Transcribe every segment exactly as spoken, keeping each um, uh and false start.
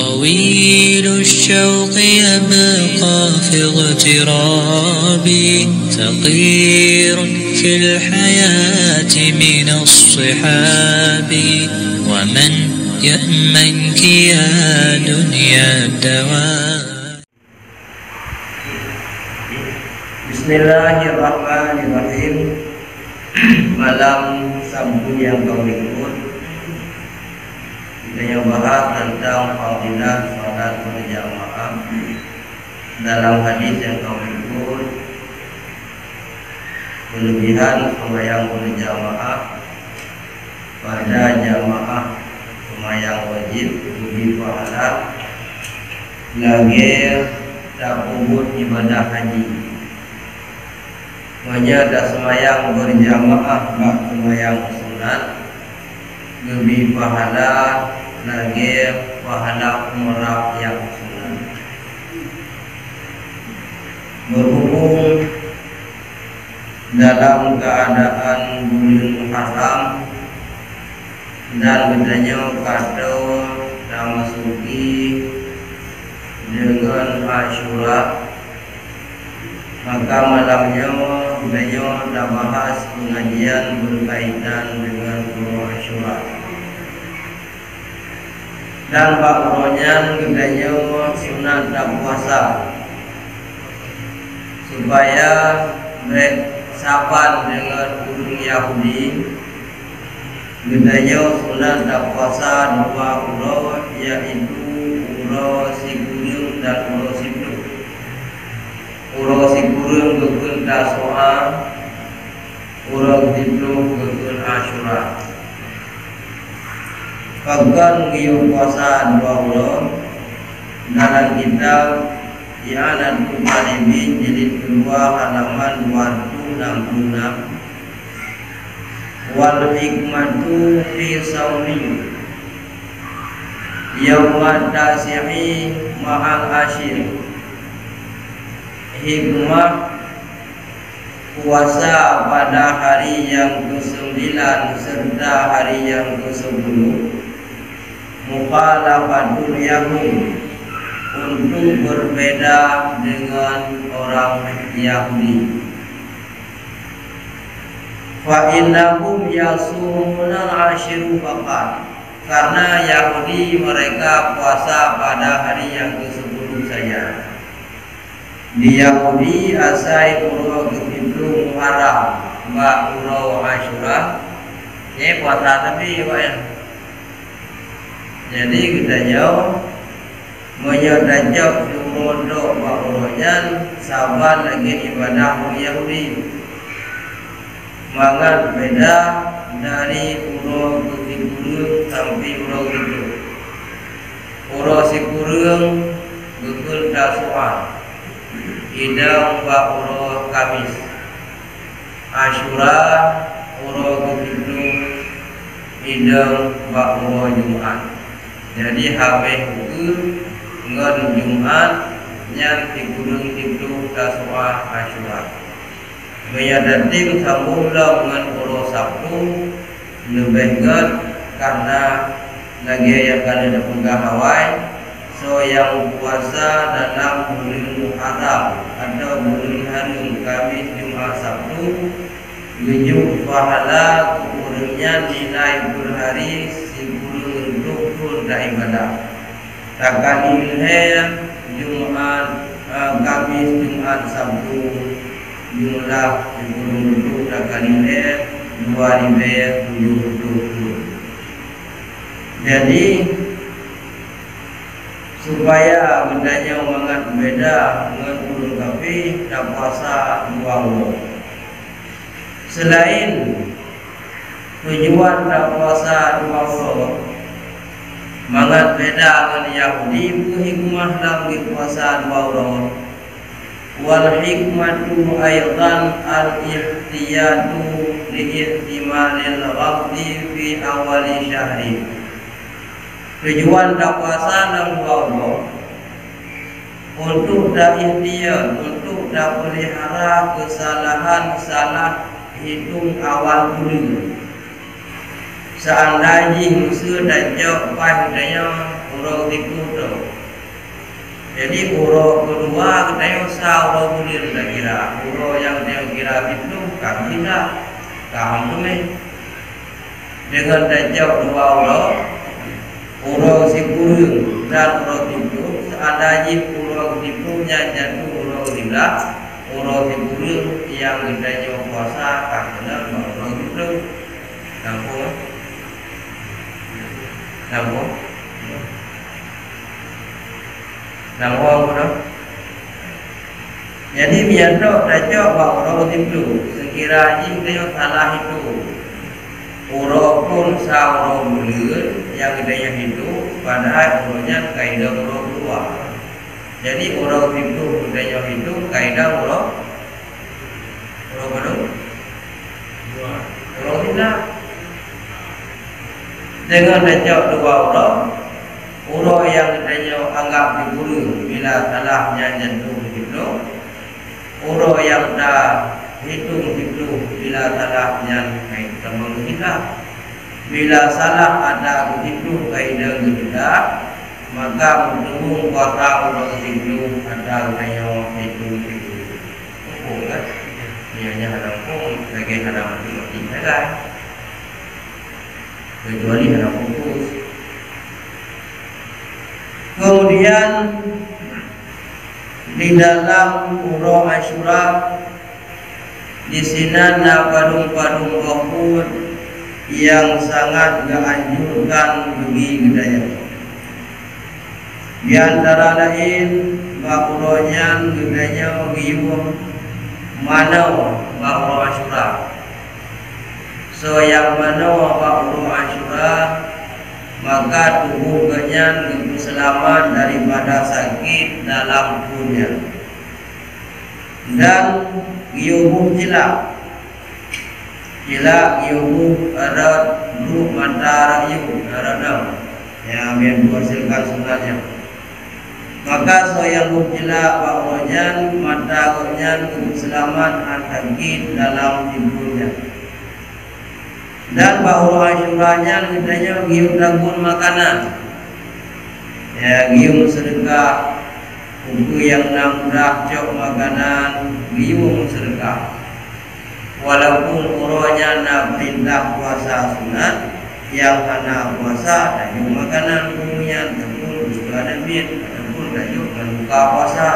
طويل الشوق يبقى في اغترابي، ثقير في الحياة من الصحاب، ومن يأمنك يا دنيا الدوام. Bismillahirrahmanirrahim. Malam Sabtu yang berikut kita yang bahas tentang fadilah salat berjamaah. Dalam hadis yang berikut, kelebihan sembahyang berjamaah pada jamaah sembahyang wajib lebih pahala lagi tak kubut ibadah haji. Menyada sembahyang berjamaah bak sembahyang sunat lebih pahala lagi pahala umrah yang sunat. Berhubung dalam keadaan bulan Muharram dan bedanya kata namasuki dengan Asyura, maka malamnya beliau dah bahas pengajian berkaitan dengan Bulan Asyura. Dan bakronya beliau sunat dan puasa supaya bersahabat dengan orang Yahudi. Beliau sunat dan puasa dua urut, yaitu urut Sikuling dan urut Sibluk. Urut Sikuling berkena soal, urut Sibluk berkena Asyura. Bahkan giyu puasa dua urut dalam kitab I'anatul Talibin jilid kedua halaman dua ratus enam puluh enam. Wal hikmatu fi saumi yaumad tasi'i ma'al asyir. Hikmah puasa pada hari yang kesembilan serta hari yang kesepuluh, mukhalafatul yahud, untuk berbeda dengan orang Yahudi. Fa innahum yasumuna al-ashiru faqat, karena Yahudi mereka puasa pada hari yang kesepuluh saja. Di Yahudi asai urut itu Muharram ba urut Asyura ini puasa tapi ya. Jadi kita jauh menyadajak urut ba urutnya sahabat lagi ibadah Yahudi. Mangat beda dari urut Sikuling sampai urut itu. Urut Sikuling betul Tasu'a, idang wa urut Kamis. Asyura urut itu idang wa urut Jumat. Jadi habis itu ngan Jumat yang Sikuling itu Tasu'a Asyura. Menyadating sambunglah dengan urut Sabtu lebih good karena lagi yang kan ada penggahawai. So yang puasa dalam bulan Muharram atau bulan hari Kamis, Jumat, Sabtu, menyuruh pahala kurangnya nilai berhari sepuluh ribu pun dah ibadah. Takkan ilham Jumat, Kamis, Jumat, Sabtu jumlah sepuluh ribu takkan ilham dua ribu tujuh puluh. Jadi supaya bedanya sangat beda dengan ulun kafi dan puasa dua urut. Selain tujuan dan puasa dua urut sangat beda dengan Yahudi, hikmah dalam puasa dua urut. Wal hikmatu aidan al-ihtiyatu li-ihtimalil ghadhi fi awali syahri. Tujuan dak puasa dan puasa untuk dak ikhtiar, untuk dak pelihara kesalahan salah hitung awal bulan. seandainya musuh dan jauh padanya urang tipu tu. Jadi urang kedua katanya usah urang bulir tak kira. Urang yang dia kira itu kami tidak kaham tu ni. Dengan dan jauh dua urang, urang si kurung dan urang tipu seandainya urang tipunya jatuh urang tidak, urang si kurung yang katanya puasa tak kena urang tipu. Nampak? Nampak? Nampak apa dah? Jadi biar tak tajak bahawa orang itu sekiranya dia salah itu orang pun sah orang mulia yang dia hidup padahal orangnya kaidah orang tua. Jadi orang itu dia hidup kaidah orang orang mana? Orang tidak. Dengan tajak dua orang, orang yang katanya anggap diguru bila salahnya jantung itu, orang yang dah hitung itu bila salahnya kaidah kita, bila salah ada itu kaidah kita, maka menunggu kuasa orang itu ada katanya hitung itu. Oh kan? Ianya hadang pun sebagai hadang itu tidak. Kecuali anak putus. Kemudian di dalam urang Asyura di sini ada padung-padung bahut yang sangat dianjurkan bagi budaya. Di antara lain bahuranya budaya gium mana bahur Asyura. So yang mana waktu Asyura maka tubuh kenyan selamat daripada sakit dalam punya dan giubuh jila jila giubuh ada dua mata rayu ada yang menghasilkan sunatnya. Maka so yang jila waktunya mata kenyan selamat sakit dalam tubuhnya. Dan bahwa Asyuranya katanya gium dagun makanan, ya gium sedekah, buku yang nambah cok makanan, gium sedekah. Walaupun uranya nak perintah puasa sunat, yang hana puasa dan gium makanan umumnya ataupun juga ada bin ataupun tajuk buka puasa.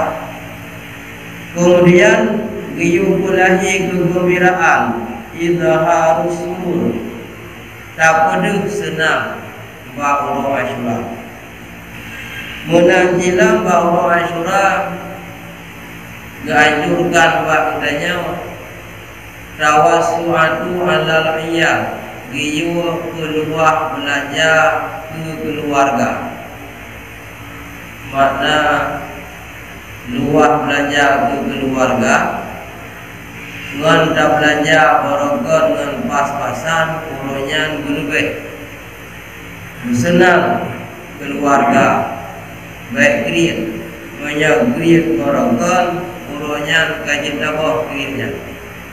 Kemudian gium pulahi kegembiraan. Idhar surur tak peduh senang bahwa Asyura menanjilah bahwa Asyura dianjurkan bahasanya tawassu'atu alal iyah giyu keluar belanja ke keluarga makna luar belanja ke keluarga ngan tak belanja borogon ngan pas-pasan uronya lebih senang keluarga baik kriit banyak kriit borogon uronya kaji tabah kriitnya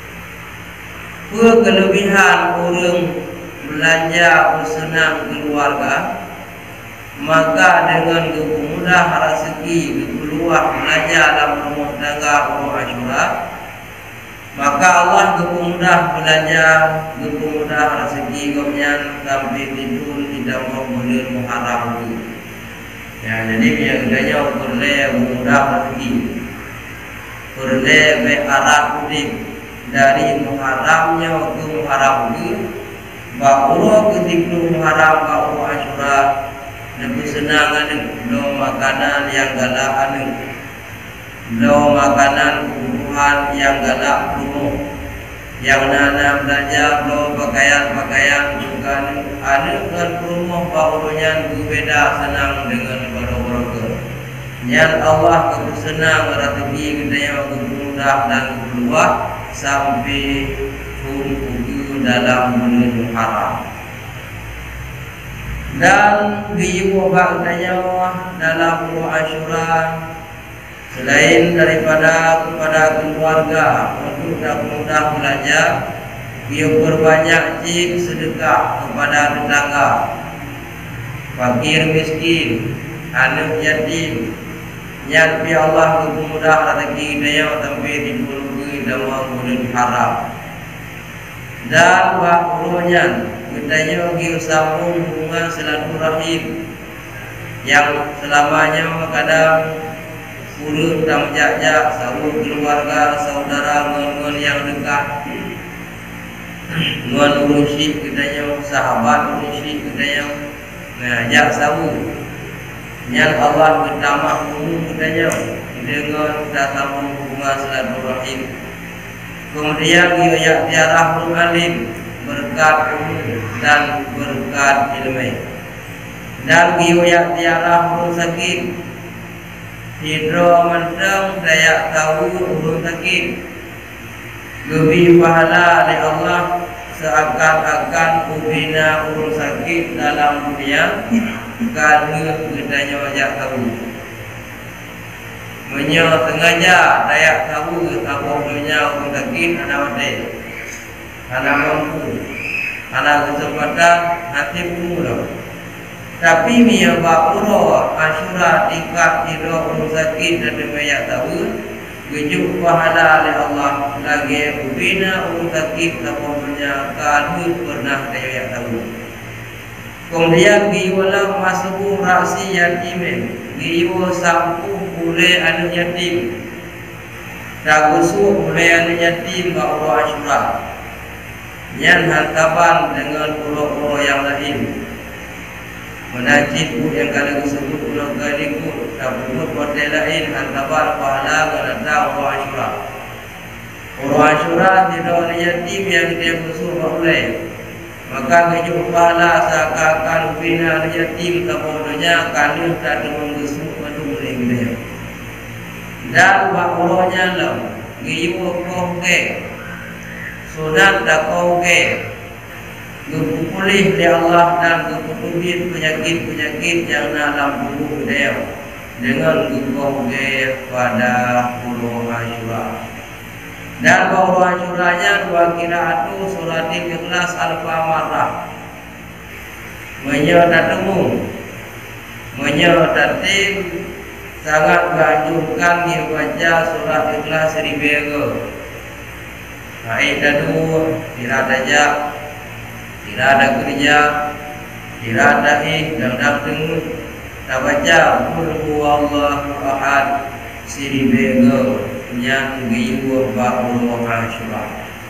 kelebihan orang belanja senang keluarga maka dengan kemudah rezeki keluar belanja dalam rumah tangga orang Asyura maka Allah kemudah belanja, kemudah rezeki komnya sampai tidur tidak mau boleh muharram itu. Ya, jadi yang adanya boleh mudah rezeki, boleh berat mudik dari muharramnya ke muharram itu. Bahawa ketika muharram bahawa Asyura lebih senang ada lo makanan yang galak ada, lo makanan yang galak penuh yang nana belanja lo pakaian-pakaian juga ada dengan rumah baunya berbeda senang dengan orang-orang yang Allah kesenang rezeki kedaya kemudah dan keluar sampai hukum dalam bulan Muharram dan diubah katanya dalam bulan Asyura selain daripada kepada keluarga untuk mudah belanja Dia berbanyak cik sedekah kepada tetangga, fakir miskin, anak yatim. Yang pi Allah kemudah rezeki dia sampai dipuluhi dalam bulan haram. Dan waktunya katanya bagi sambung hubungan silaturahim yang selamanya kadang urut dan jajak sahur keluarga saudara ngon yang dekat, ngon urusi katanya sahabat urusi katanya ngajak sahur. Yang Allah bertambah umum katanya dengan kita sambung hubungan silaturahim. Kemudian ia tiarah alim berkat umum dan berkat ilmu. Dan ia tiarah urun sakit hidro mentang daya tahu urun sakit lebih pahala oleh Allah seakan-akan ubina urun sakit dalam dunia kerana bedanya wajah tahu menyo sengaja daya tahu apa dunia urun sakit anak wadai anak mampu anak kesempatan hati pun. Tapi mia bakuro Asyura tingkat hidro urun sakit dan demi tahu Gejuk pahala oleh Allah lagi ubina urun sakit tapunya kadu pernah daya tahu. Kemudian giwala masuk raksi yatimin, giwo sampu boleh anu yatim, dagusu boleh anu yatim bakuro Asyura. Yang hantapan dengan pulau-pulau yang lain. Menajib yang kala disebut pulau Galikut, tabut hotel lain hantapan pahala ganata urang Asyura. Urang Asyura tidak yatim yang dia busur boleh. Maka kejuk pahala seakan bina yatim tapodonya kali tak menggusuk madu boleh. Dan bakuronya lam giyu kohke sunat tak kohke pulih oleh Allah dan keputubin penyakit-penyakit yang dalam tubuh dia dengan gugoge pada pulau Asyura. Dan pulau Asyuranya dua kiraatu suratil ikhlas alfa marrah. Menyodatemu menyodatim sangat menganjurkan dibaca surat ikhlas seribu. Baik dadu tidak ada tidak ada kerja, tidak ada ih, dan tak dengar, tak baca Qul huwallahu ahad siribego yang giyu ba'ul Asyura.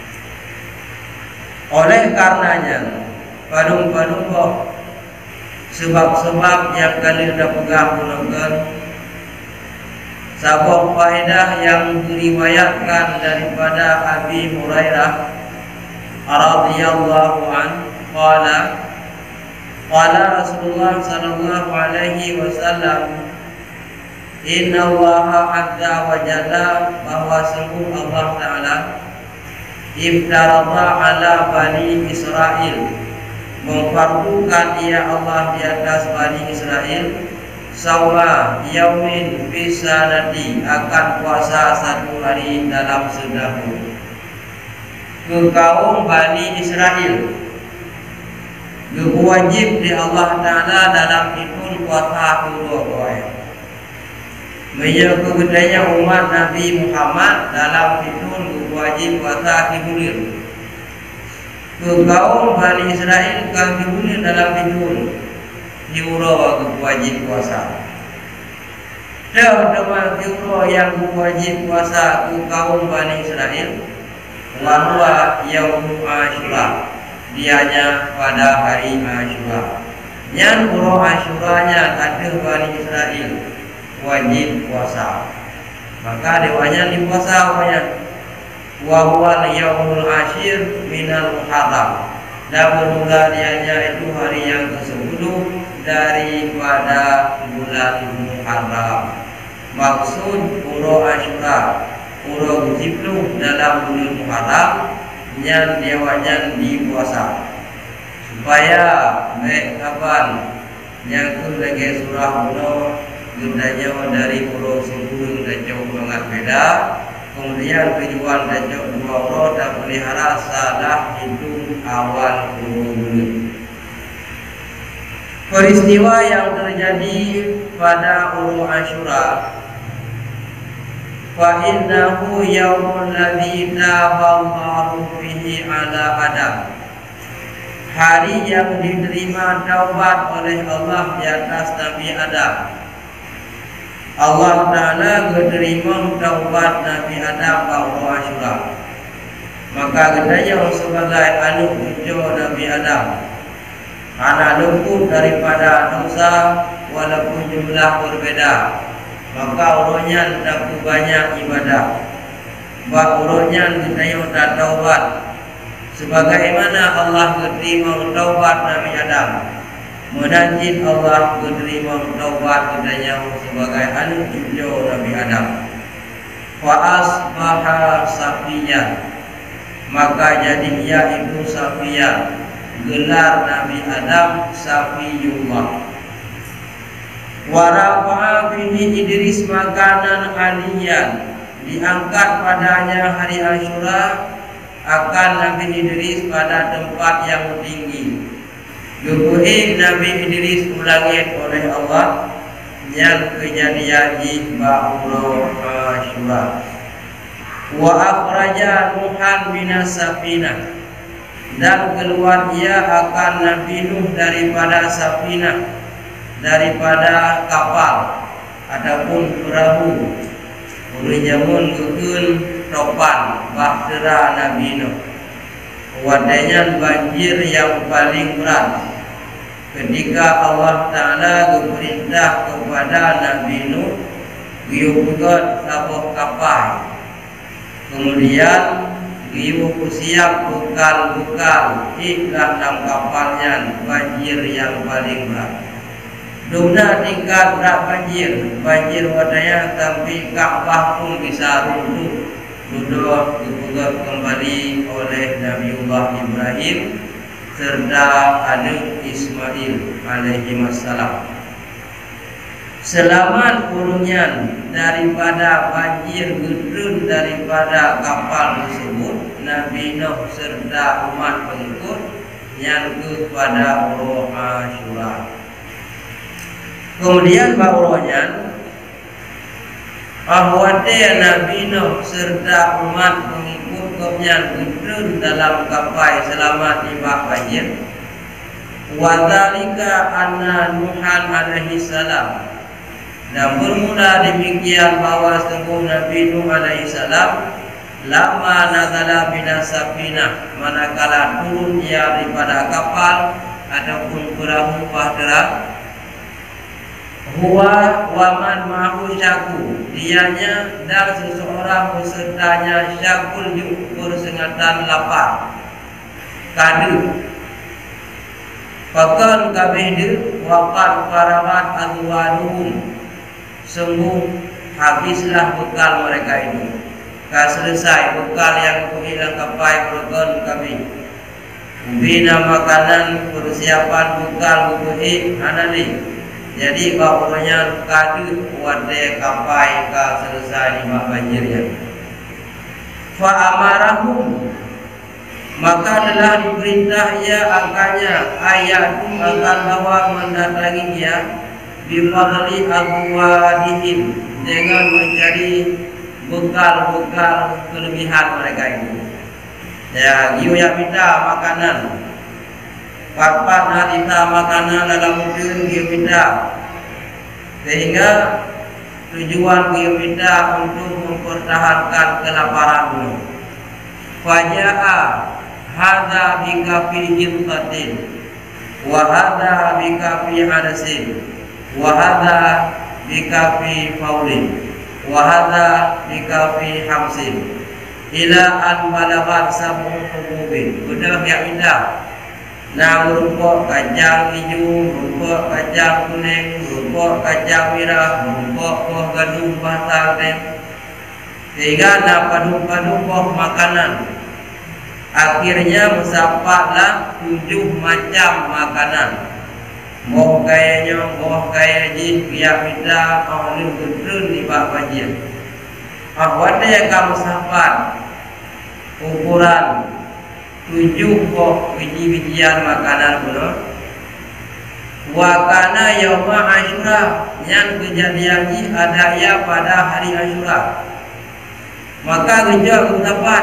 Oleh karenanya padung-padung sebab-sebab yang kalian dah pegang gunakan sabab faedah yang diriwayatkan daripada Abi Hurairah radhiyallahu anhu qala qala Rasulullah sallallahu alaihi wasallam inna Allaha azza wa jalla bahwa sungguh Allah taala iftarada ala bani Israil memfardukan ia Allah di atas bani Israel sauma yaumin fisanati akan puasa satu hari dalam setahun ke kaum Bani Israel. Wajib di Allah Ta'ala dalam itu puasa dua kali. Menjadi kegedanya umat Nabi Muhammad dalam itu wajib puasa kibulir. Ke kaum Bani Israel kan kibulir dalam itu diurau wajib puasa. Dan dengan diurau yang wajib puasa ke kaum Bani Israel wahwa yaum Asyura, dianya pada hari Asyura. Yang urang Asyuranya ada Bani Israel wajib puasa, maka dewanya dipuasa wajib. Wahwa yaumul asyir minal muharram, dan bermula dianya itu hari yang kesepuluh daripada bulan Muharram. Maksud urang Asyura urang jiplu dalam bulan Muharram yang diawanya dipuasa supaya baik kapan yang tu lagi surah uno gendanya dari urang sepuluh dan jauh banget beda. Kemudian tujuan dajok dua umroh dan pelihara salah hitung awal umroh. Peristiwa yang terjadi pada umroh Asyura, fa innahu yaumul ladzi taballahu fihi ala Adam, hari yang diterima taubat oleh Allah di atas Nabi Adam. Allah Ta'ala menerima taubat Nabi Adam pada Asyura. Maka katanya sebagai anak cucu Nabi Adam, anak luput daripada dosa walaupun jumlah berbeda, maka urutnya tak banyak ibadah. Bak urutnya katanya tak taubat. Sebagaimana Allah menerima taubat Nabi Adam, menanjid Allah menerima taubat katanya sebagai anak cucu Nabi Adam. Fa asbaha safiyan, maka jadi ia itu Safiya, gelar Nabi Adam Safiyullah. Wa rafa'a bihi Idris makanan aliyan, diangkat padanya hari Asyura akan Nabi Idris pada tempat yang tinggi. Dukuhi Nabi Idris ulangit oleh Allah yang kejadian di Umroh Asyura. Wa akhraja Nuhan minas safinah, dan keluar ia akan Nabi Nuh daripada safinah, daripada kapal ataupun perahu. Oleh jamun kekun topan bahtera Nabi Nuh. Wadanya banjir yang paling berat ketika Allah Ta'ala berperintah kepada Nabi Nuh giugat sabuh kapal. Kemudian giu siap bekal-bekal iklah dalam kapalnya banjir yang paling berat. Duna tingkat berat banjir, banjir wadanya sampai Ka'bah pun bisa runtuh. Duduk dibuka kembali oleh Nabiullah Ibrahim serta adik Ismail alaihi wassalam. Selamat kurungan daripada banjir gedun daripada kapal tersebut Nabi Nuh serta umat pengikut yang kepada Umroh Asyura. Kemudian bawahnya bahwa Nabi Nuh serta umat pengikutnya gedun dalam kapal selamat di banjir. Wa dzalika anna Nuhan alaihi salam, dan bermula demikian bahwa sungguh Nabi Nuh alaihi salam lama nazala binas safinah, manakala turun ia daripada kapal ataupun perahu bahtera, huwa waman mahu syaku, dianya dan seseorang besertanya syakul yukur sengatan lapar kadu. Fakal kabehde waqad faramat adwanuhum, sungguh habislah bekal mereka itu. Kah selesai bekal yang kuhilang kapai berkon kami. Bina makanan persiapan bekal kuhi anali. Jadi bawahnya kadu wade kapai kah selesai di banjirnya. Fa amarahum, maka telah diperintah ia akannya ayat akan bawa mendatangi ia bifadli abwadihim, dengan mencari bekal-bekal kelebihan mereka itu. Ya, giu ya minta makanan. Pat-pat nanti makanan dalam mungkin giu minta. Sehingga tujuan giu minta untuk mempertahankan kelaparan dulu. Faja'a hadza bikafi hilqatin wa hadza bikafi adasin wa hadza bikafi faulin wa hadza bikafi hamsin ila an balaghat sab'u hububin. Sudah ya indah. Nah, berupa kacang hijau, berupa kacang kuning, berupa kacang merah, berupa buah gandum basah, sehingga ada padu-padu buah makanan. Akhirnya mensapatlah tujuh macam makanan. Buah kayanya, buah kaya jih, biak minta, awalnya gedun di bak banjir. Ahwat yang kamu sahabat ukuran tujuh kok biji-bijian makanan pun. Wakana yauma Asyura yang kejadian ini ada ya pada hari Asyura. Maka geja mendapat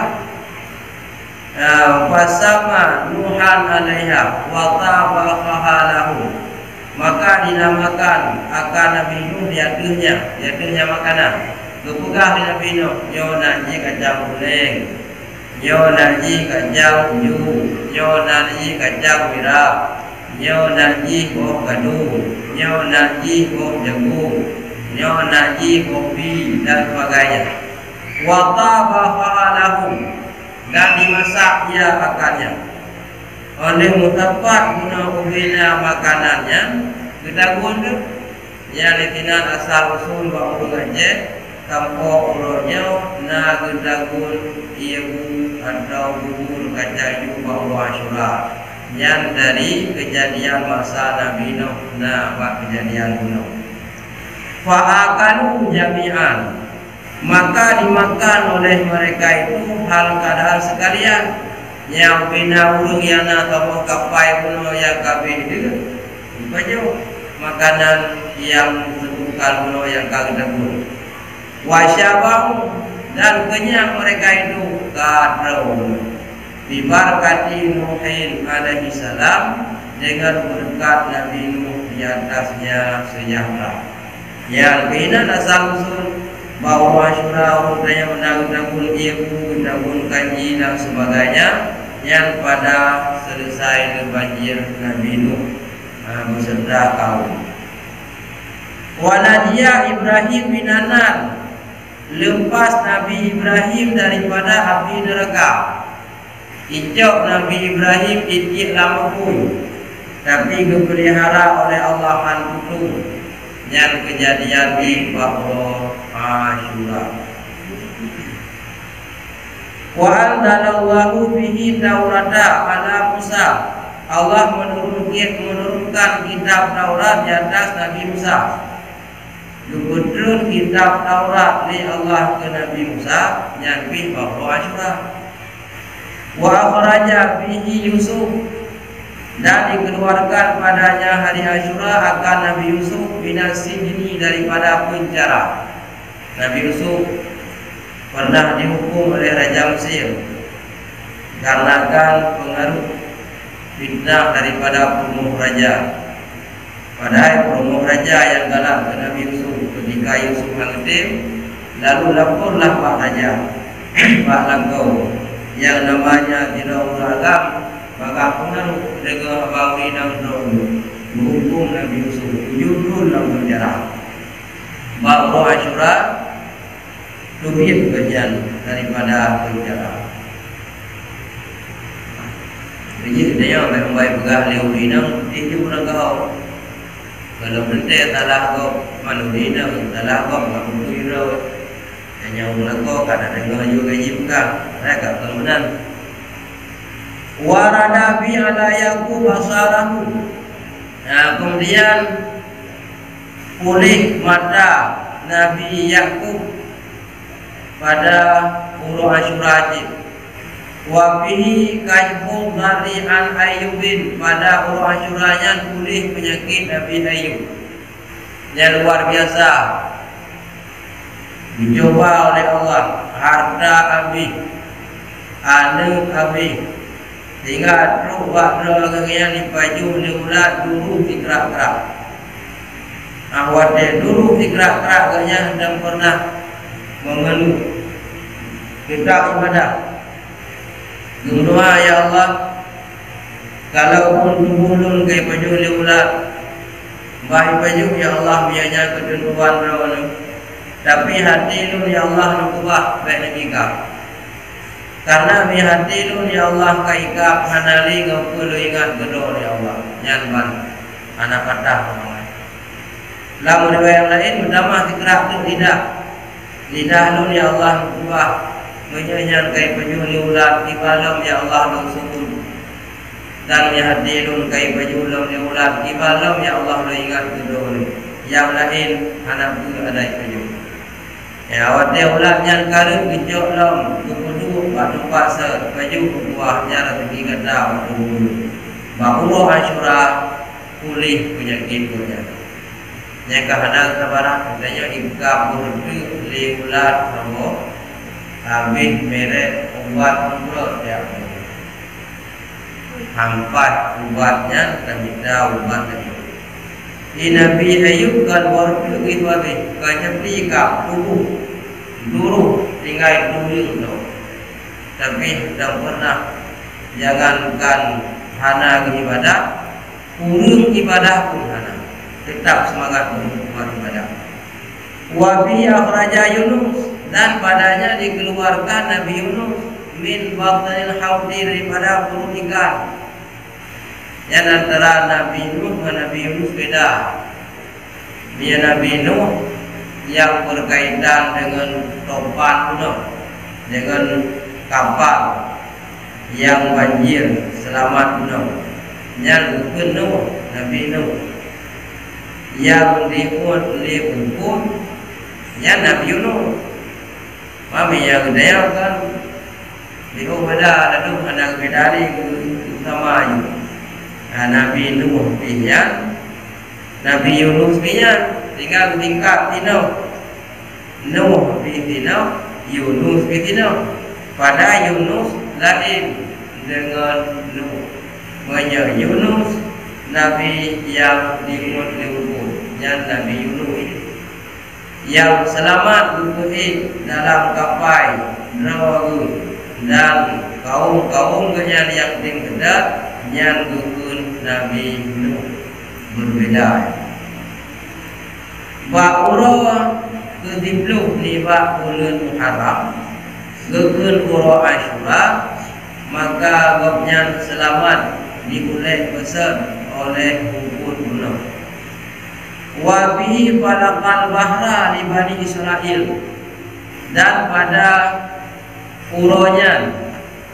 fasama Nuhan alaiha wa tabaha lahu. Maka dinamakan akan Nabi Nuh diaturnya, diaturnya makanan. Kepegah di Nabi Nuh, yo naji kacang uleng, yo naji kacang ju, yo naji kacang merah, yo naji koh gadu, yo naji koh jagung, yo naji kopi dan sebagainya. Wa tabaha lahum, dan dimasak ia akannya. Oleh mutapat guna ubina makanannya, kita guna yang dikinan asal usul bau aja. Tanpa urutnya na gedagun ibu atau bubur kacang ibu bahwa Asyura yang dari kejadian masa Nabi Nuh na bak kejadian Nuh. Fa'akalu jami'an, maka dimakan oleh mereka itu hal keadaan sekalian. Yang bina urung yang na tamu kapai puno yang kabeh itu baju makanan yang disebutkan puno yang kagedagun. Wasyabau dan kenyang mereka itu kadraun bibarkati Nuhin alaihi salam dengan berkat Nabi Nuh di atasnya sejahtera. Yang bina asal usul bahwa Asyura urutnya menanggung ibu, menanggung kanji dan sebagainya yang pada selesai banjir Nabi Nuh beserta kaum. Wanadia Ibrahim binanar, lepas Nabi Ibrahim daripada api neraka. Icok Nabi Ibrahim ikut lama pun, tapi dipelihara oleh Allah An-Kutu yang kejadian di bahwa Asyura. Wa anzalallahu bihi Taurata ala Musa. Allah menurunkan menurunkan kitab Taurat di atas Nabi Musa. Kebetulan kitab Taurat ni Allah ke Nabi Musa yang bi bahwa Asyura. Wa akhraja bihi Yusuf, dan dikeluarkan padanya hari Asyura akan Nabi Yusuf minas sijni daripada penjara. Nabi Yusuf pernah dihukum oleh Raja Mesir karena pengaruh fitnah daripada pemuh raja. Padahal pemuh raja yang galak ke Nabi Yusuf ketika Yusuf mengetim, lalu laporlah Pak Raja, Pak Langkau yang namanya tidak beragam, maka pengaruh dengan bawi dan dulu menghukum Nabi Yusuf tujuh dalam penjara. Bahwa Asyura lebih bagian daripada penjara. Jadi dia memang baik pegah leu dinang dia pun kau. Kalau benda talah kau manu dinang talah kau enggak mungkin hanya ulah kau kada dengar juga gaji pegah. Mereka kemudian warada bi ala yaqub basarahu. Nah, kemudian pulih mata Nabi Yakub pada Uru Asyura. Wa bihi kayful dari an Ayyubin, pada Uru Asyuranya pulih penyakit Nabi Ayyub yang luar biasa. Dicoba oleh Allah harta abi, anak abi, sehingga terus waktu yang dipaju diulat dulu dikerak-kerak. Awak dia dulu dikerak-kerak gaknya dan pernah mengeluh kita ibadah. Doa ya Allah, kalau pun tumbulun ke baju diulat, baik baju ya Allah biarnya ketentuan rawan. Tapi hati lu ya Allah nukubah baik nikah. Karena mi hati lu ya Allah kaikap hanali ngapulu ingat gedor ya Allah. Nyanban anak patah orang. Lamun yang lain pertama dikerak tu lidah. Lidah lu ya Allah nukubah menyanyian kai baju liulat di malam ya Allah lu sukun. Dan mi hati lu kai baju lu liulat di malam ya Allah lu ingat gedor. Yang lain anak tu ada baju. Ya awak dia ulatnya karut kejok lam kepudu batu pasar baju buahnya rezeki kata waktu bahwa Asyura pulih penyakit punya. Yang kahana sabarang katanya ikap berdu li ulat sama habis merek ubat umrah tiap hari. Hampat ubatnya kami tahu ubat tadi. Di Nabi Ayub kan baru itu habis kanya pika tubuh dulu tinggal dulu tu. Tapi tidak pernah jangankan hana ibadah, kurung ibadah pun hana. Tetap semangat untuk ibadah. Wa bi akhraja Yunus dan padanya dikeluarkan Nabi Yunus min batnil haudi daripada perut ikan. Yang antara Nabi Nuh dan Nabi Yunus beda. Dia Nabi Nuh yang berkaitan dengan topan Nuh, dengan kapal yang banjir selamat Nuh. Yang Nuh Nabi Nuh yang dibuat oleh hukum yang Nabi Yunus. Mami yang dia kan dihu beda lalu anak bedari sama ayu. Nabi Nuh pinya, Nabi Yunus pinya, tinggal tingkat tino. Nuh pitino, Yunus pitino. Pada Yunus lain dengan Nuh. Banyak Yunus Nabi yang dimuat dihukum, yang Nabi Yunus yang selamat berkuih dalam kapal Nawawi dan kaum-kaum yang yang tinggal yang gukun Nabi Nuh berbeda. Ba'ura kedipluh ni ba'ulun Muharram gukun ura Asyura maka gopnya selamat diulih besar oleh hukum Nuh. Wa bihi falaqal bahra li Bani Israil dan pada uronya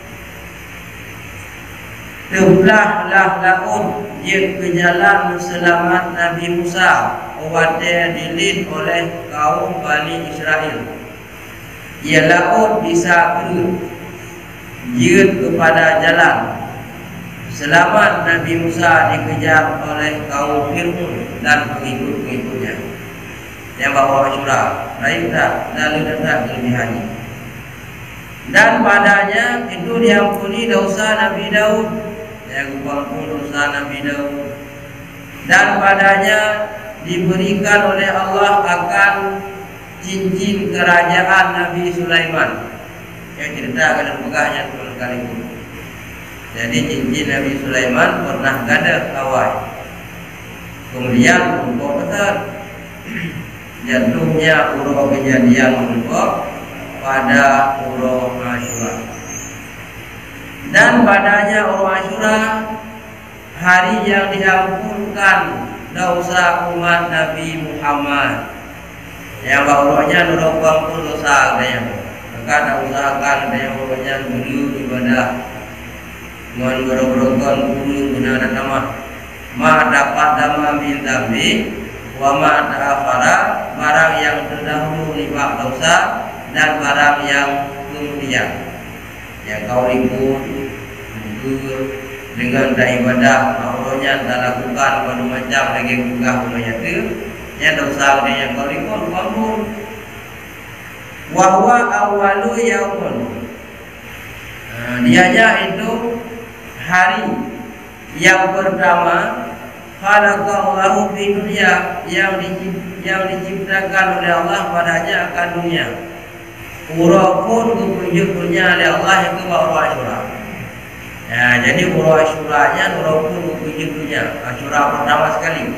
tebelahlah laut yang ke jalan selamat Nabi Musa awatnya dilin oleh kaum Bani Israel. Ia laut bisa kerut jiut kepada jalan. Selamat Nabi Musa dikejar oleh kaum Fir'aun dan pengikut-pengikutnya yang bawa Asyura. Lain tak, lalu tak kelebihannya. Dan padanya itu diampuni dosa Nabi Daud, yang diampuni dosa Nabi Daud. Dan padanya diberikan oleh Allah akan cincin kerajaan Nabi Sulaiman. Yang cerita dalam pegahnya tuan kali ini. Jadi cincin Nabi Sulaiman pernah gada kawai. Kemudian untuk besar jatuhnya urut kejadian untuk pada urut Asyura. Dan padanya urut Asyura hari yang diampunkan dosa umat Nabi Muhammad. Yang urutnya nurut ampun dosa yang maka tak usahakan yang urutnya dulu ibadah. Mohon berokon guru guna dan nama ma dapat dama min dambi wa ma ta'akhara barang yang terdahulu lipat dosa dan barang yang kemudian yang kau ikut dengan ibadah Allahnya tak lakukan pada macam lagi buka punya tu yang dosa yang kau ikut kamu wa huwa awwalu yaumun. Dianya itu hari yang pertama khalaqallahu fi dunya yang yang diciptakan oleh Allah padanya akan dunia. Urapun kepunjuknya oleh Allah itu baru Asyura. Ya, jadi ura Asyuranya urapun kepunjuknya Asyura pertama sekali.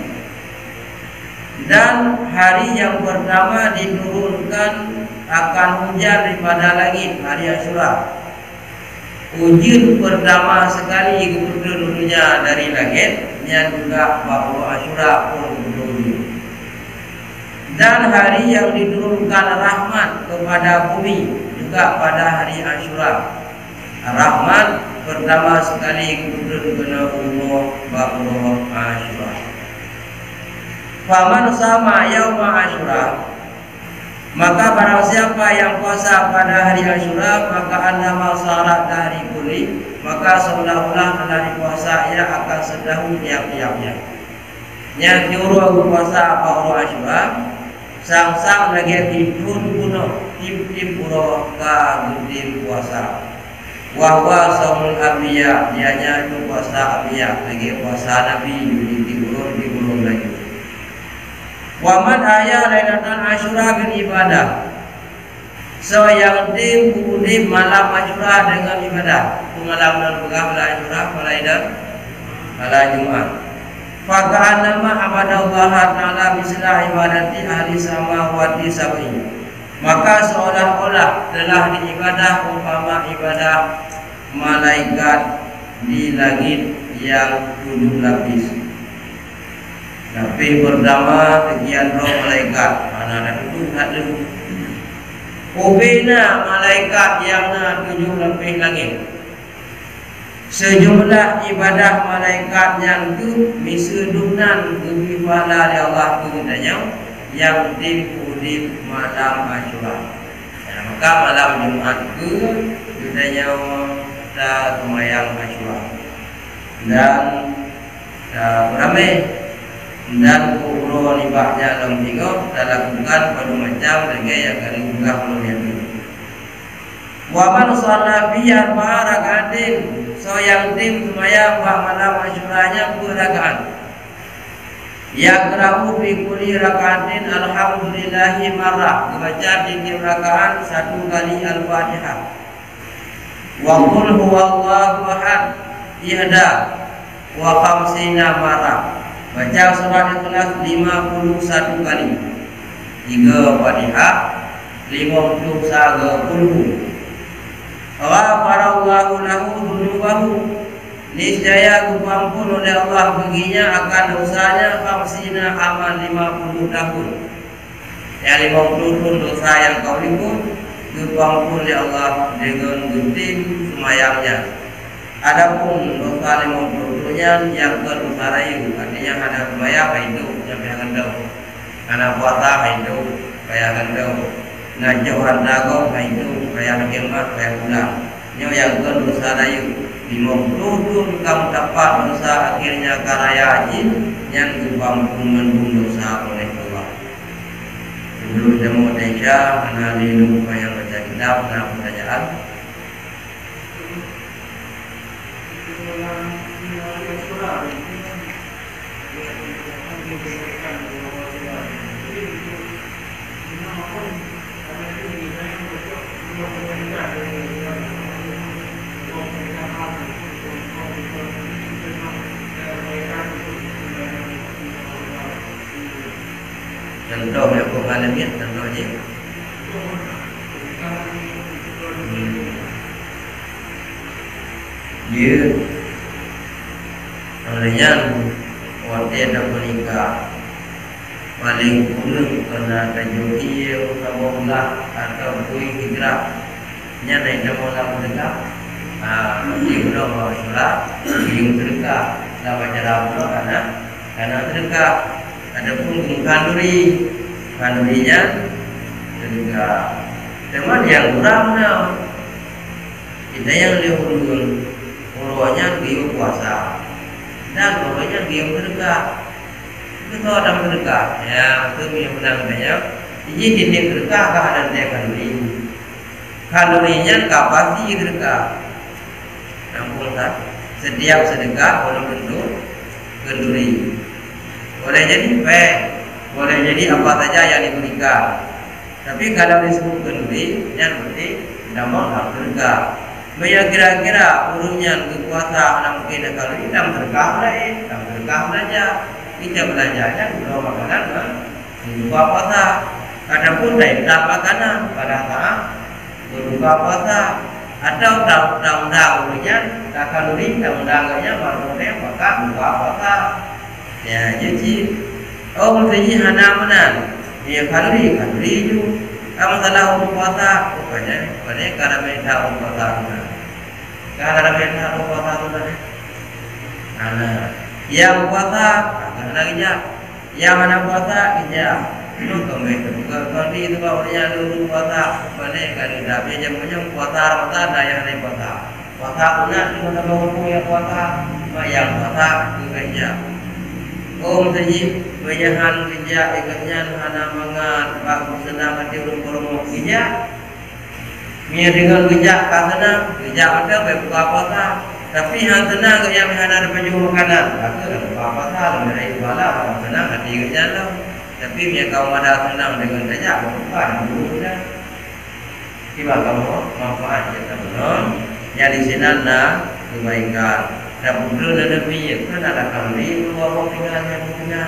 Dan hari yang pertama diturunkan akan hujan daripada langit hari Asyura. Ujian pertama sekali keturunannya dari langit yang juga bahwa Asyura pun turun. Dan hari yang diturunkan rahmat kepada bumi juga pada hari Asyura. Rahmat pertama sekali keturunkan umur bahwa Asyura. Faman sama yauma Asyura Maka barang siapa yang puasa pada hari Asyura, maka annama sarat dari kuli, maka seolah-olah telah dipuasa ia akan sedahun tiap-tiapnya. Yang nyuruh puasa apa orang Asyura, sang-sang lagi tidur kuno, tim-tim pura ka gudim puasa. Wahwa saumul abiya, dianya itu puasa abiya, lagi puasa Nabi di timur di gunung lagi. Waman ayah lainatan Asyura bil ibadah. So yang tim kudim malam Asyura dengan ibadah. Malam dan pegah malam Asyura malam dan malam Jumat. Faka'an nama abadallah ta'ala bislah ibadati ahli samawati sab'i. Maka seolah-olah telah diibadah umpama ibadah malaikat di langit yang tujuh lapis. Tapi pertama sekian roh malaikat mana ada tujuh ada. Ubina malaikat yang na tujuh lapis langit. Sejumlah ibadah malaikat yang tu misudunan kebiwala Allah kepadanya yang dimudip malam Asyura. Ya, maka malam Jumat itu kepadanya kita semayang Asyura dan uh, ramai dan kubro libahnya dalam tiga kita lakukan pada macam dengan yang kali buka belum yang itu. Waman sholat biar baharakatin so yang tim semayang bah malam Asyuranya berrakaat. Yang kerahu bikuli rakaatin alhamdulillahi marrah, baca di tiap rakaat satu kali al-Fatihah. Wa qul huwallahu ahad ihda wa khamsina marrah. Baca surat Ikhlas lima puluh satu kali. Tiga Fatihah, lima puluh satu. Ghafarallahu lahu dzunubahu. Niscaya kuampun oleh Allah baginya akan dosanya khamsina amal lima puluh tahun. Yang lima puluh tahun dosa yang kau ikut kuampun oleh Allah dengan genting semayangnya. Adapun dosa lima puluh tahunnya yang terdosa rayu, artinya ada semayang itu sampai akan tahu. Karena puasa itu kayak akan tahu. Ngajak orang dagang itu kayak kemat kayak pulang. Nyo yang terdosa rayu lima puluh tahun kamu dapat dosa akhirnya karaya haji yang kuampun menunggu dosa oleh Allah. Sebelum kita mau baca, anak linu yang baca kitab, anak pertanyaan. Contoh yang kau alami, contohnya. Dia olehnya waktu yang menikah paling kurang karena terjadi utama atau kui hijrah nya naik nama mereka ah di belum sholat yang terdekat dalam cara Allah karena karena terdekat adapun kanduri kandurinya terdekat teman yang kurang nah kita yang lehurun uruannya dia puasa dan uruannya dia terdekat itu ada terdekat ya itu yang benar banyak ini titik terdekat keadaan dia kanduri kalorinya kapasi terdekat nampung tak setiap sedekah boleh bentuk kenduri boleh jadi baik boleh jadi apa saja yang diberikan tapi kalau disebut kenduri yang berarti nama harus terdekat banyak kira-kira urutnya kekuasa anak mungkin kalori dalam terdekat lain dalam terdekat belajar kita belajarnya kalau makanan buka puasa adapun dari makanan pada saat berbuka puasa atau undang-undang urutnya tak kalori undang-undangnya maksudnya maka buka puasa ya jadi oh mesti hana menan ya kalori kalori itu kamu salah untuk puasa pokoknya pokoknya karena minta untuk puasa karena minta untuk puasa karena yang puasa karena kerja yang mana puasa kerja Itu kami kami itu bawanya dulu kota mana kan tapi jamnya kota kota ada yang ada kota kota punya di mana bawah yang kota yang kota itu kerja. Om tadi bayahan kerja ikatnya hana mangan pak senang hati urung-urung kerja. Mia dengan kerja katana kerja ada beberapa kota. Tapi yang tenang yang hana ada baju makanan. Aku ada beberapa kota dari bala tenang hati kerja lah. Tapi dia kaum ada tenang dengan kerja bukan dulu dah. Tiba kamu manfaat kita benar. Yang di sini ada kebaikan. Dan betul dan demi kan ada kami keluar tinggal yang punya.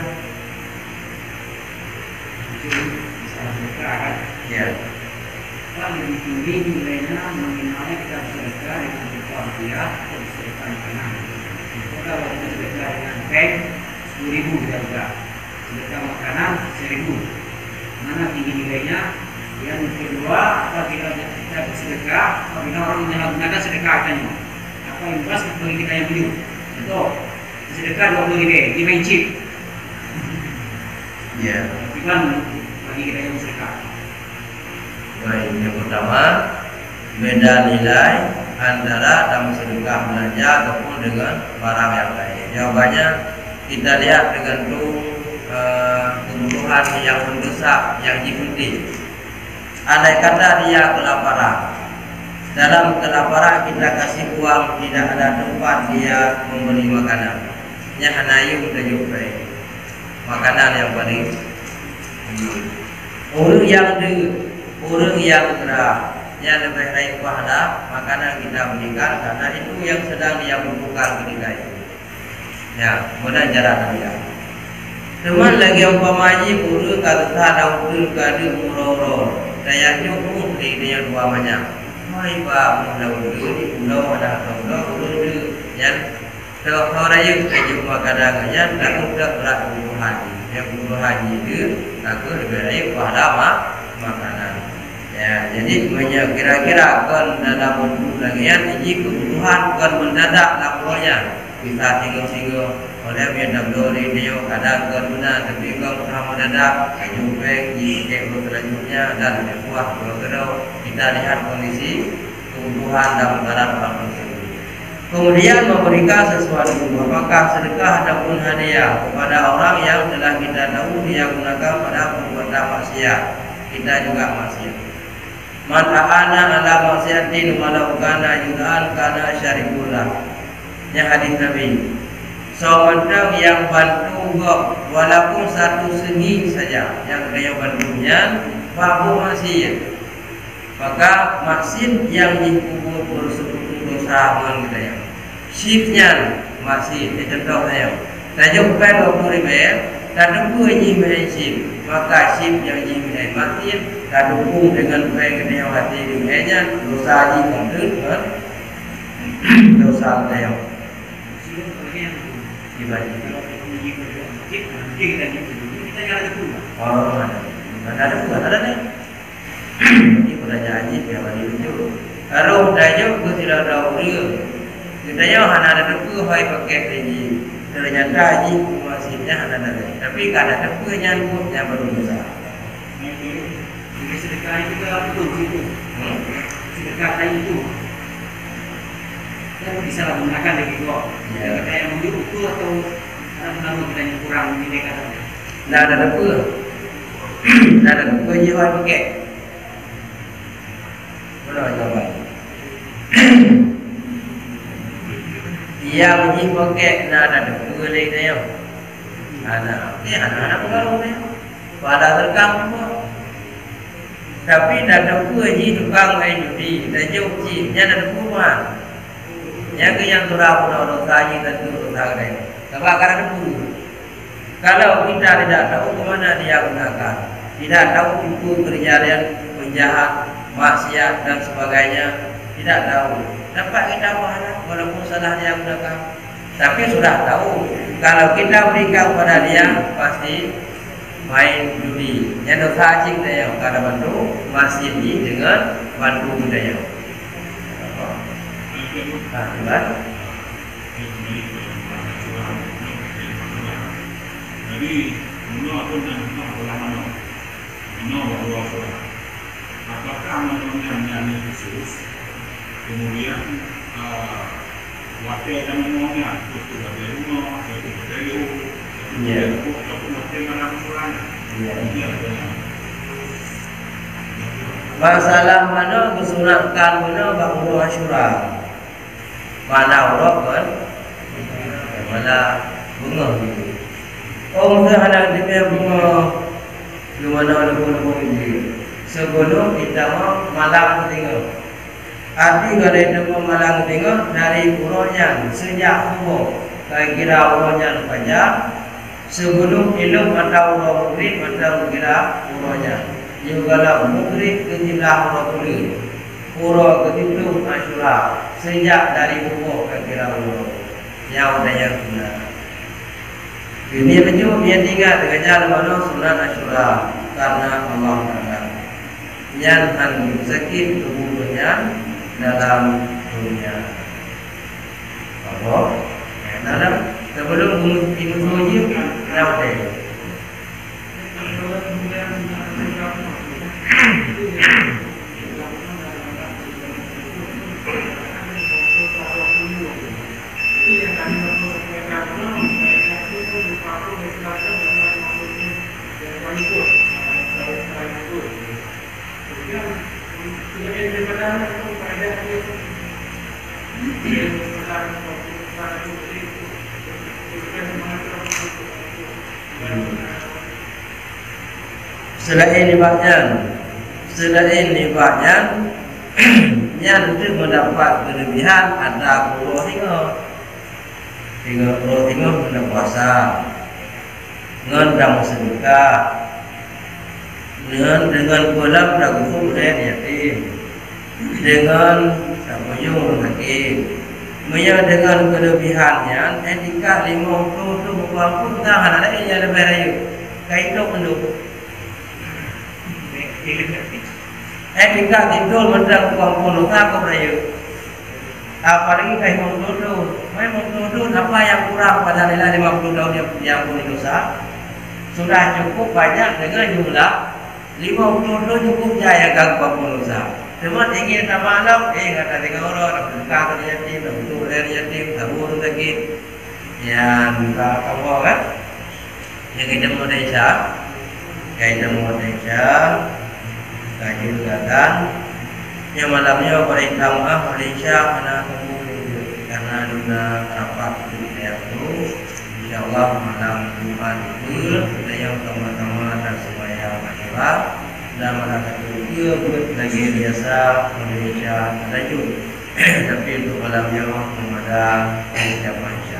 Ya. Kalau lebih tinggi nilainya nominalnya kita sedekah dengan rupiah atau sedekah makanan. Kalau kita sedekah dengan bank sepuluh ribu kita buka. Sedekah makanan seribu. Mana tinggi nilainya? Yang kedua, apabila kita bersedekah, apabila orang menyalahgunakan sedekah katanya, apa yang pas bagi kita yang beli? Contoh, sedekah dua puluh ribu, lima inci. Ya. Tapi kan bagi kita yang sedekah. Baik, yang pertama beda nilai antara dalam sedekah belanja ataupun dengan barang yang lain. Jawabannya kita lihat tergantung uh, kebutuhan yang mendesak, yang penting. Andai kata dia kelaparan, dalam kelaparan kita kasih uang tidak ada tempat dia membeli makanan. Nya hanayu kita jumpai makanan yang paling orang yang de orang yang gerah yang lebih baik pahala makanan kita berikan karena itu yang sedang dia butuhkan ketika itu. Ya, mana cara dia. Teman lagi umpamanya guru kata ada utul kadu muroro. Saya nyuruh di dia dua banyak. Mai ba muda utul di pulau ada pulau utul yang kalau orang yang kerja makanan yang tak mudah berat butuh haji. Yang butuh haji itu aku lebih baik pahala makanan. Ya, jadi banyak kira-kira kan dalam bentuk lagian ini kebutuhan kan mendadak lapornya bisa tinggal-tinggal oleh yang dulu dia kadang kan benar tapi kan sama mendadak jumpa di kekal selanjutnya dan lebih kuat kalau kita lihat kondisi kebutuhan dalam dalam orang tersebut. Kemudian memberikan sesuatu, apakah sedekah ataupun hadiah kepada orang yang telah kita tahu dia gunakan pada perbuatan maksiat, kita juga maksiat. Man ta'ana ala maksiatin walau kana yudhan kana syarikulah. Yang hadis Nabi. Seorang yang bantu walaupun satu segi saja yang dia bantunya babu maksiat. Maka maksiat yang dikubur bersekutu dosa dengan kita yang shiftnya maksiat. Ini contoh saya. Saya bukan dua puluh ribu dan dua ini menjadi maka shift yang ini menjadi maksiat. Kadukung dengan baik dengan hati dengannya dosa haji konten dosa dia dibagi kita nyala itu oh ada ada pun ada nih ini pertanyaan haji dia bagi itu kalau daya aku tidak tahu dia kita yang hanya ada debu hai pakai haji ternyata haji masihnya hanya ada tapi kada debu nyambut yang baru dosa. Sedekah itu kalau itu, sedekah itu, kita bisa menggunakan lagi kok. Kita yang menurut itu atau karena kita yang kurang nilai kata. Tidak ada apa, tidak ada apa yang harus pakai. Mana jawaban? Dia mesti pakai, tidak ada apa lagi dia. Anak, eh anak-anak kalau dia, pada terkam semua. Tapi dah ada haji tukang main judi, dah jauh ji, nya dah rumah. Yang ke yang turah pun orang haji dan turun harga. Sebab karena itu, kalau kita tidak tahu ke mana dia gunakan, tidak tahu itu kejadian penjahat, maksiat dan sebagainya, tidak tahu. Dapat kita pahala walaupun salah dia gunakan. Tapi sudah tahu, kalau kita berikan pada dia pasti main judi. Yang dosa cing dia kada bantu masih ini dengan bantu budaya. Nah, gimana? Jadi, menurut aku dan aku lama Ini bahwa apakah mengenai khusus kemudian waktu yang mengenai itu dari rumah atau dari Ya. ataupun waktu yang mana kurang masalah mana kesunatkan mana bangun Asyura mana orang kan mana bunga oh mungkin anak dia bunga di mana ada bunga ini sebelum kita mau malam tinggal arti kalau itu mau malam tinggal dari urutnya sejak subuh kira urutnya pajak sebelum ilmu atau urut murid atau kira urutnya juga lah murid ketiga urut murid urut ketiga Asyura sejak dari subuh kira urut yang udah yang benar. Ini baju yang tinggal dengan mana sunat Asyura karena Allah Taala yang akan sakit tubuhnya dalam dunia. Apa? Dalam sebelum ibu tujuh kenapa? Selain ibadah, selain ibadah, yang itu mendapat kelebihan ada puluh tiga, tiga puluh tiga bulan puasa, ngendang sedekah, dengan dengan kolam dagu dan yatim, dengan sabuyung hakim, Maya dengan kelebihannya, etika lima puluh tu bukan pun tahan ada yang lebih rayu, kaitu penduk. Etika itu mentang bukan pun tak kau rayu. Apalagi kaitu penduk, memang penduk apa yang kurang pada nilai lima puluh tahun yang yang punya dosa sudah cukup banyak dengan jumlah lima puluh tu cukup jaya ganggu pun dosa. Cuma ingin sama anak, eh kata tiga orang, nak buka ke yatim, nak butuh dari yatim, tabur sakit, yang buka kamu kan, yang kita mau desa, kita mau desa, kaji gugatan, yang malamnya perintah maaf Malaysia karena kamu karena duna rapat itu, insyaallah malam Jumat itu, kita yang sama-sama dan semuanya masyarakat. Dan mana satu dia lagi biasa Malaysia lanjut tapi untuk malamnya memada siapa